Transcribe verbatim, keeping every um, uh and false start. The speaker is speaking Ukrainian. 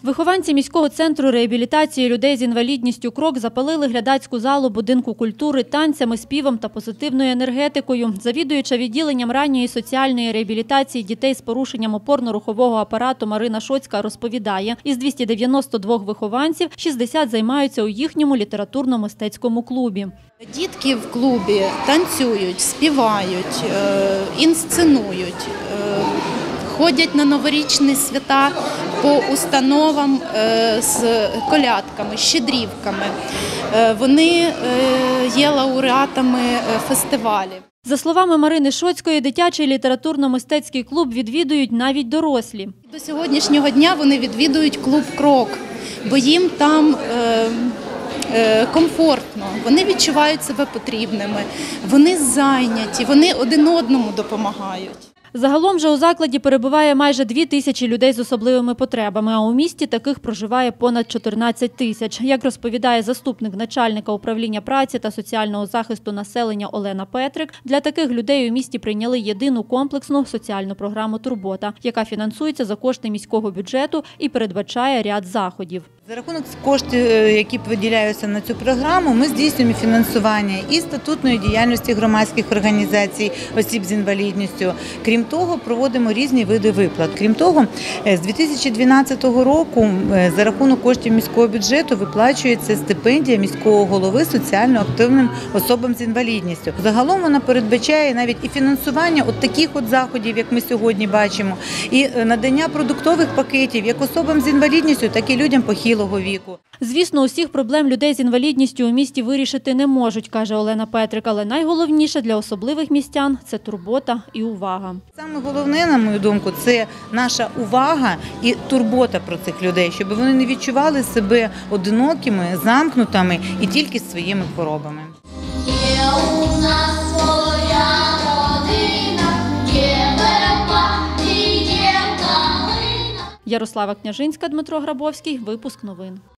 Вихованці міського центру реабілітації людей з інвалідністю «Крок» запалили глядацьку залу будинку культури танцями, співом та позитивною енергетикою. Завідуюча відділенням ранньої соціальної реабілітації дітей з порушенням опорно-рухового апарату Марина Шоцька розповідає, із двохсот дев'яноста двох вихованців шістдесят займаються у їхньому літературно-мистецькому клубі. Дітки в клубі танцюють, співають, інсценують, ходять на новорічні свята по установам з колядками, щедрівками. Вони є лауреатами фестивалів. За словами Марини Шоцької, дитячий літературно-мистецький клуб відвідують навіть дорослі. До сьогоднішнього дня вони відвідують клуб «Крок», бо їм там комфортно, вони відчувають себе потрібними, вони зайняті, вони один одному допомагають. Загалом же у закладі перебуває майже дві тисячі людей з особливими потребами, а у місті таких проживає понад чотирнадцять тисяч. Як розповідає заступник начальника управління праці та соціального захисту населення Олена Петрик, для таких людей у місті прийняли єдину комплексну соціальну програму «Турбота», яка фінансується за кошти міського бюджету і передбачає ряд заходів. За рахунок коштів, які виділяються на цю програму, ми здійснюємо фінансування і статутної діяльності громадських організацій осіб з інвалідністю. Крім того, проводимо різні види виплат. Крім того, з дві тисячі дванадцятого року за рахунок коштів міського бюджету виплачується стипендія міського голови соціально активним особам з інвалідністю. Загалом вона передбачає навіть і фінансування от таких от заходів, як ми сьогодні бачимо, і надання продуктових пакетів як особам з інвалідністю, так і людям похилого віку. Звісно, усіх проблем людей з інвалідністю у місті вирішити не можуть, каже Олена Петрик, але найголовніше для особливих містян – це турбота і увага. Саме головне, на мою думку, це наша увага і турбота про цих людей, щоб вони не відчували себе одинокими, замкнутими і тільки своїми хворобами. Є у нас своя родина, є верба і є калина. Ярослава Княжинська, Дмитро Грабовський. Випуск новин.